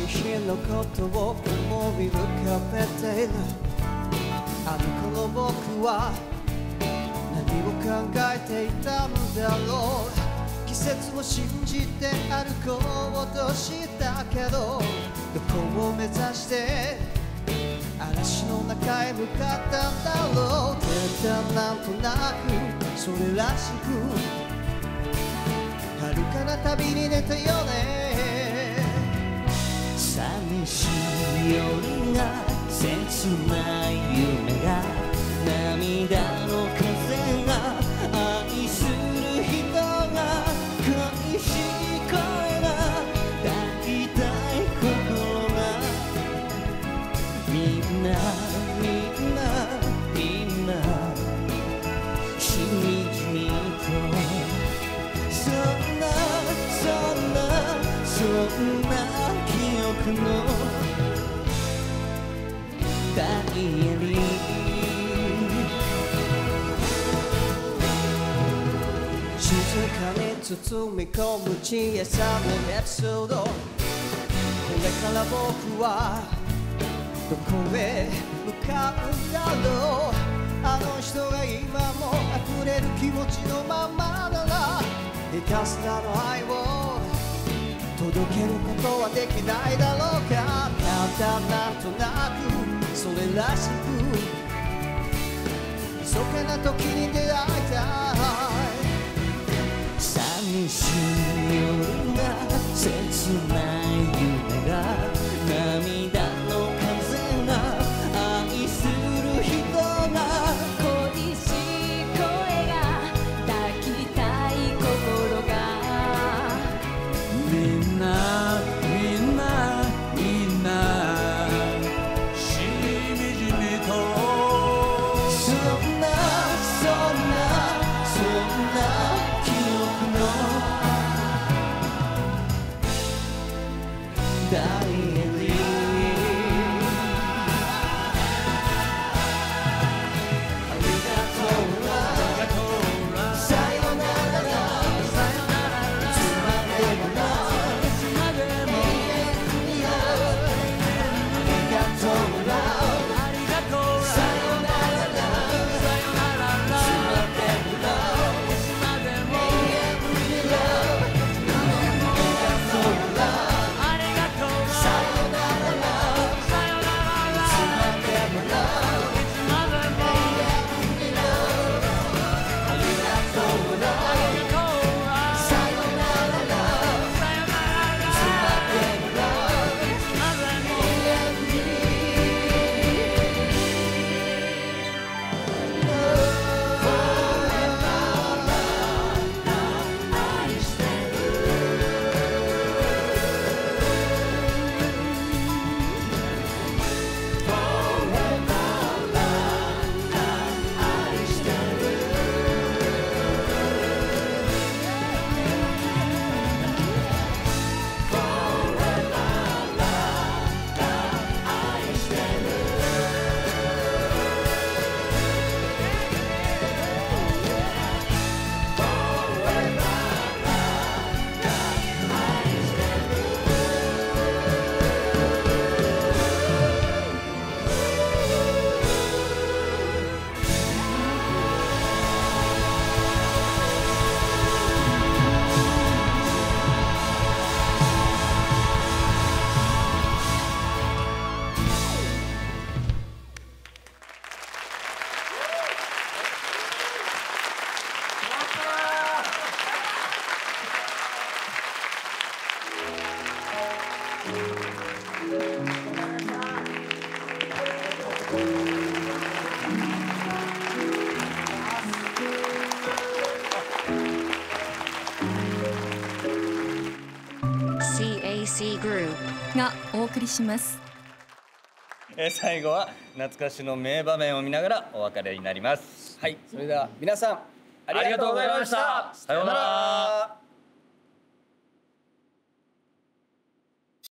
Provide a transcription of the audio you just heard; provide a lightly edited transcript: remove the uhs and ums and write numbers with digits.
日のことを思い浮かべている。あの頃僕は何を考えていたんだろう。季節を信じて歩こうとしたけど、どこを目指して嵐の中へ向かったんだろう。ただなんとなくそれらしく遥かな旅に出たよね。寂しい夜が切ない夢が涙の風が愛する人が恋しい声が抱きたい心がみんな今しみじみとそんな記憶のダイアリー。静かに包み込む小さなエピソード。これから僕はどこへ向かうんだろう。あの人が今も溢れる気持ちのままならひたすらの愛を届けることはできないだろうか。ただなんとなくそれらしく密かな時に出会いたい。寂しい夜が切ない夢が涙の風が愛する人が恋しい声が抱きたい心がみんなしみじみとそんな記憶のダイアリー。ありがとうなさよならいつまでもな CAC グループがお送りします。 最後は懐かしの名場面を見ながらお別れになります。 はい、それでは皆さんありがとうございました。 さようなら。